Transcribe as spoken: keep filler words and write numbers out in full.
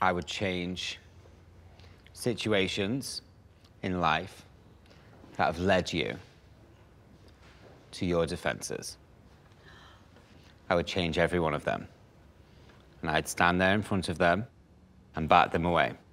I would change situations in life that have led you to your defenses. I would change every one of them. And I'd stand there in front of them and bat them away.